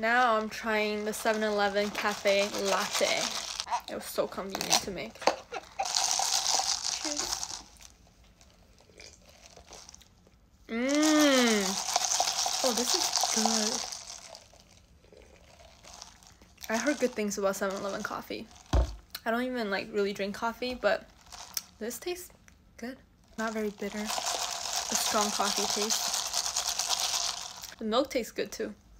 Now I'm trying the 7-Eleven cafe latte. It was so convenient to make. Cheers. Oh, this is good. I heard good things about 7-Eleven coffee. I don't even like really drink coffee, but this tastes good. Not very bitter. A strong coffee taste. The milk tastes good too.